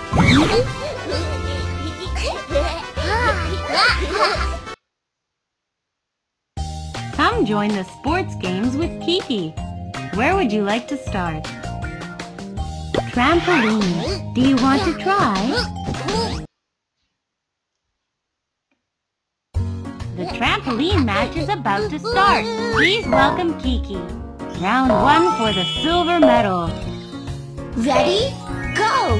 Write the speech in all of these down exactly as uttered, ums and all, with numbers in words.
Come join the sports games with Kiki. Where would you like to start? Trampoline. Do you want to try? The trampoline match is about to start. Please welcome Kiki. Round one for the silver medal. Ready? Go!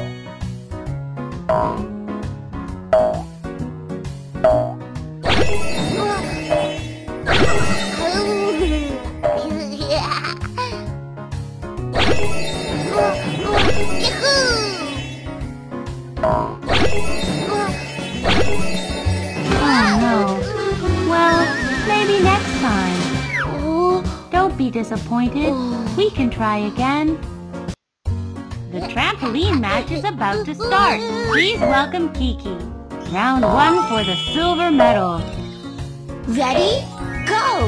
Don't be disappointed. We can try again. The trampoline match is about to start. Please welcome Kiki. Round one for the silver medal. Ready? Go!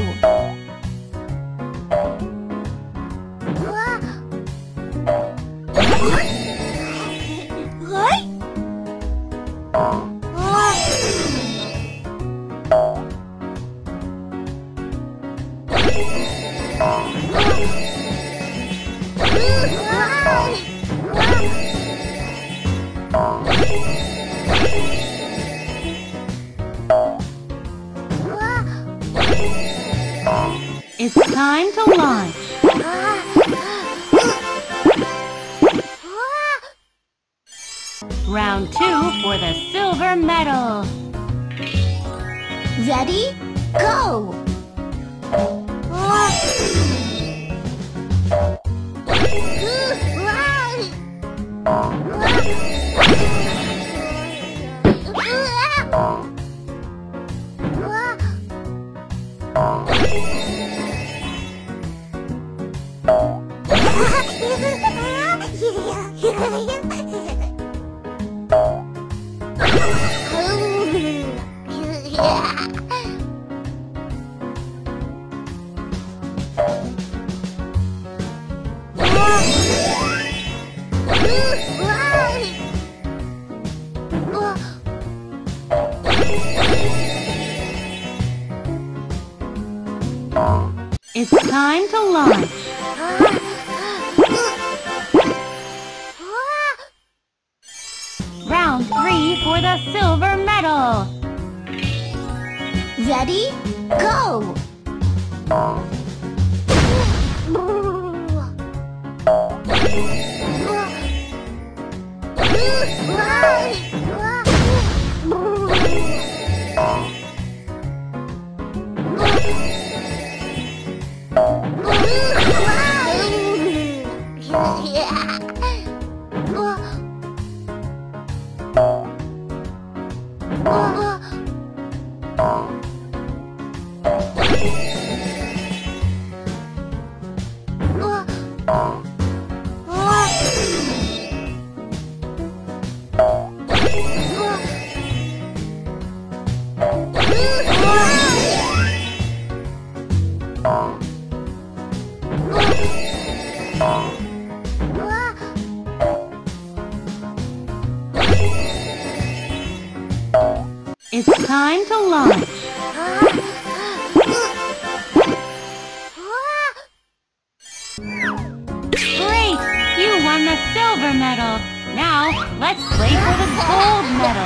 It's time to launch. Round two for the silver medal. Ready? Go! It's time to launch. Round three for the silver medal. Ready? Go! It's time to launch. Great! You won the silver medal. Now, let's play for the gold medal.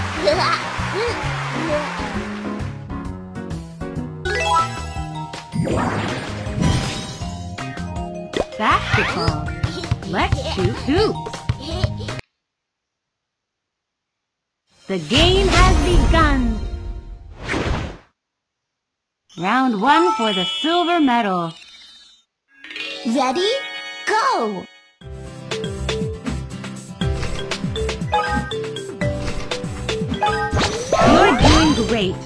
Basketball. Let's shoot hoops. The game has begun. Round one for the silver medal. Ready? Go! You're doing great.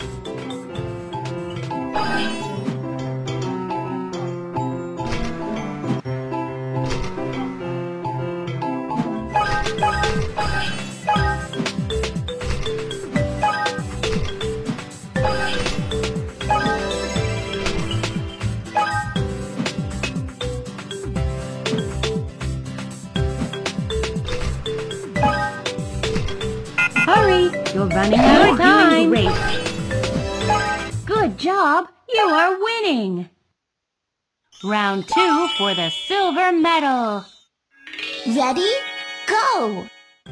You're running out of time. Great. Good job. You are winning. Round two for the silver medal. Ready? Go!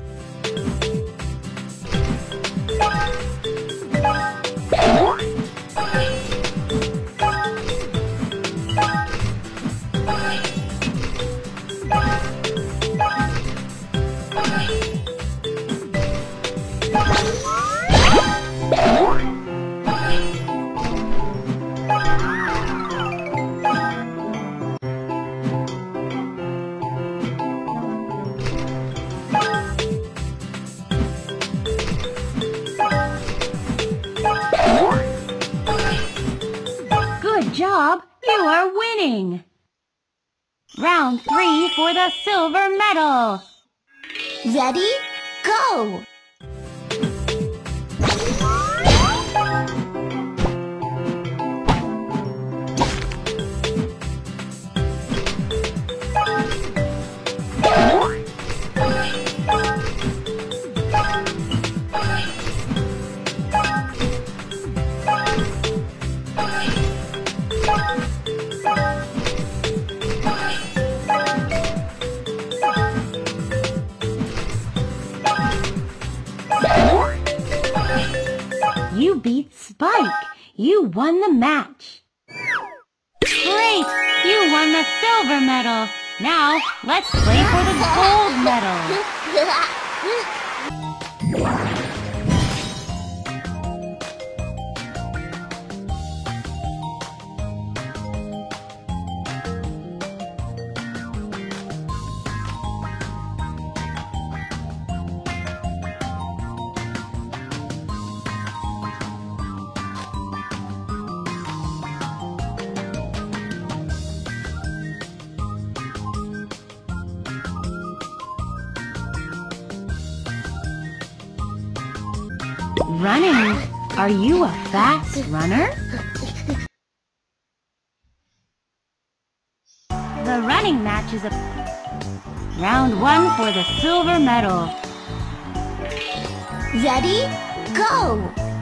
Good job! You are winning! Round three for the silver medal! Ready? Go! You beat Spike. You won the match. Great! You won the silver medal. Now, let's play for the gold medal. Running. Are you a fast runner? The running match is a round one for the silver medal. Ready? Go!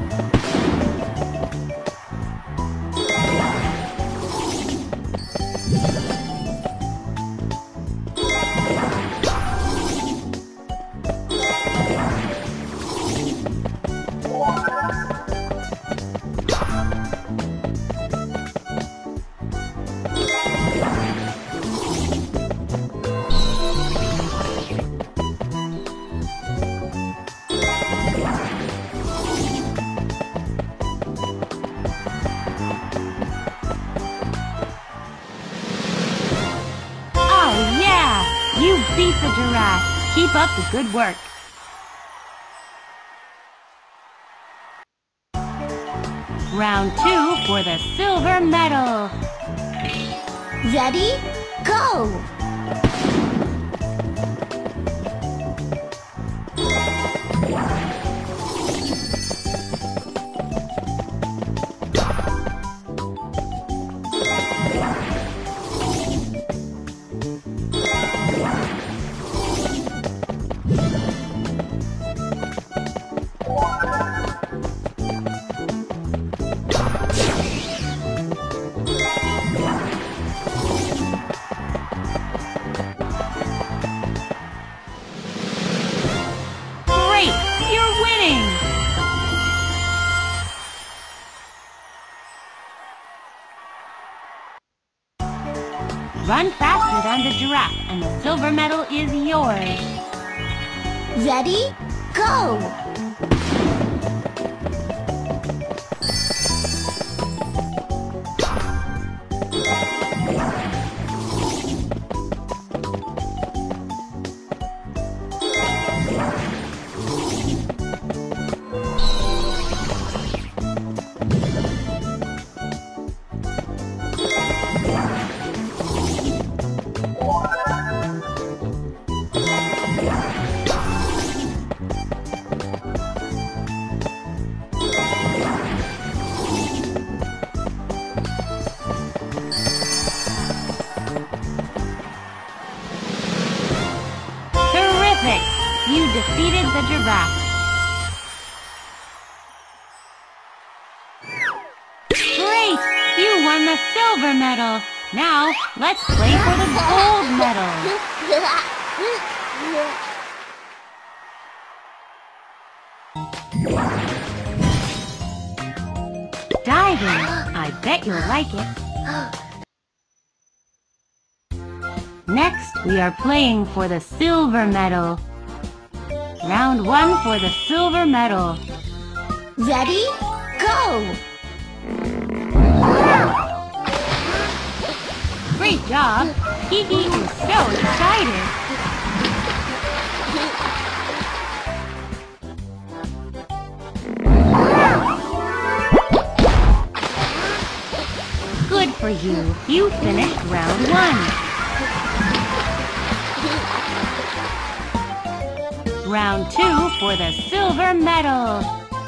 You beat the giraffe. Keep up the good work. Round two for the silver medal. Ready? Go! You're winning! Run faster than the giraffe and the silver medal is yours. Ready? Go! You defeated the giraffe. You won the silver medal. Now, let's play for the gold medal. Diving. I bet you'll like it. Next, we are playing for the silver medal. Round one for the silver medal. Ready? Go! Great job! Kiki is so excited! Good for you! You finished round one! Round two for the silver medal!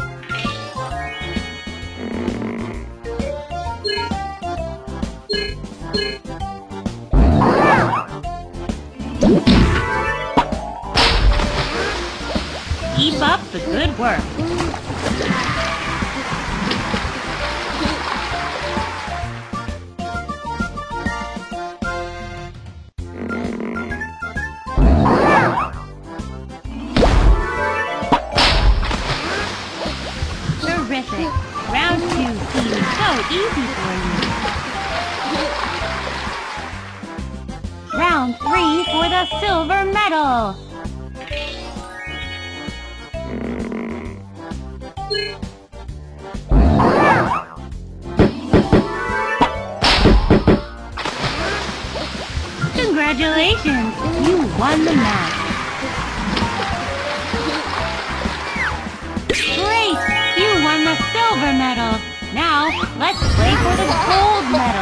Keep up the good work! Terrific! Round two seems so easy for you. Round three for the silver medal! Congratulations! You won the match! Great! You won the silver medal! Now, let's play for the gold medal!